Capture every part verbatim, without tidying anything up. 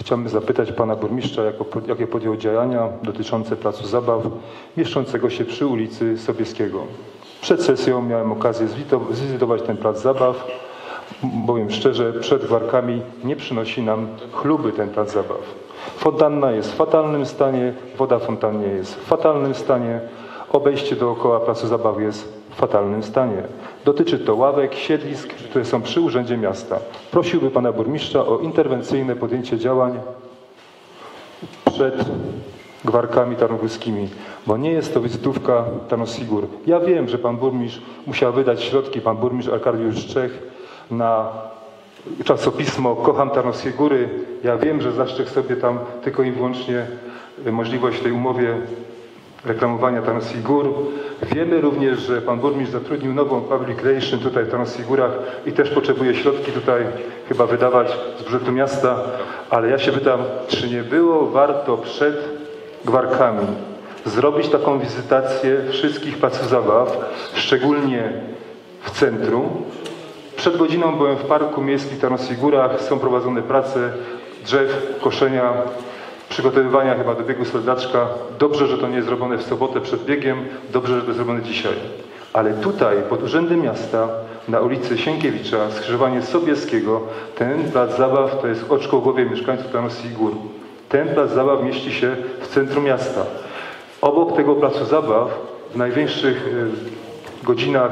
chciałbym zapytać pana burmistrza, jakie podjął działania dotyczące placu zabaw mieszczącego się przy ulicy Sobieskiego. Przed sesją miałem okazję zwizytować ten plac zabaw. Powiem szczerze, przed Gwarkami nie przynosi nam chluby ten plac zabaw. Fontanna jest w fatalnym stanie, woda w fontannie jest w fatalnym stanie, obejście dookoła placu zabaw jest w fatalnym stanie. Dotyczy to ławek, siedlisk, które są przy Urzędzie Miasta. Prosiłbym pana burmistrza o interwencyjne podjęcie działań przed Gwarkami Tarnogórskimi, bo nie jest to wizytówka Tarnowskich Gór. Ja wiem, że pan burmistrz musiał wydać środki, pan burmistrz Arkadiusz Czech, na czasopismo Kocham Tarnowskie Góry. Ja wiem, że zaszczęść sobie tam tylko i wyłącznie możliwość w tej umowie reklamowania Tarnowskich Gór. Wiemy również, że pan burmistrz zatrudnił nową public relation tutaj w Tarnowskich Górach i też potrzebuje środki tutaj chyba wydawać z budżetu miasta, ale ja się pytam, czy nie było warto przed Gwarkami zrobić taką wizytację wszystkich placów zabaw, szczególnie w centrum. Przed godziną byłem w Parku Miejskim w Tarnowskich Górach, są prowadzone prace drzew, koszenia, przygotowywania chyba do biegu Soldaczka. Dobrze, że to nie jest zrobione w sobotę przed biegiem, dobrze, że to jest zrobione dzisiaj. Ale tutaj, pod Urzędem Miasta, na ulicy Sienkiewicza, skrzyżowanie Sobieskiego, ten plac zabaw to jest oczko w głowie mieszkańców Tarnowskich Gór. Ten plac zabaw mieści się w centrum miasta. Obok tego placu zabaw w najwyższych godzinach,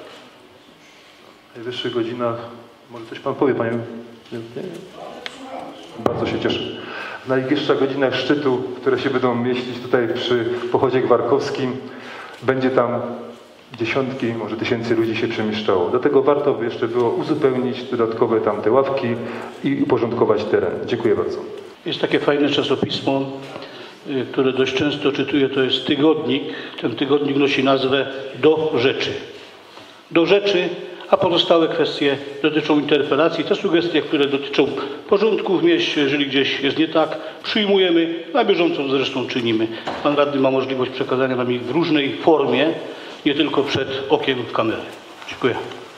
w najwyższych godzinach, może coś pan powie, panie? Nie, nie. Bardzo się cieszę. W najwyższych godzinach szczytu, które się będą mieścić tutaj przy pochodzie gwarkowskim, będzie tam dziesiątki, może tysięcy ludzi się przemieszczało. Do tego warto by jeszcze było uzupełnić dodatkowe tamte ławki i uporządkować teren. Dziękuję bardzo. Jest takie fajne czasopismo, które dość często czytuję, to jest tygodnik. Ten tygodnik nosi nazwę Do Rzeczy. Do Rzeczy, a pozostałe kwestie dotyczą interpelacji. Te sugestie, które dotyczą porządku w mieście, jeżeli gdzieś jest nie tak, przyjmujemy, na bieżąco zresztą czynimy. Pan radny ma możliwość przekazania nam ich w różnej formie, nie tylko przed okiem w kamery. Dziękuję.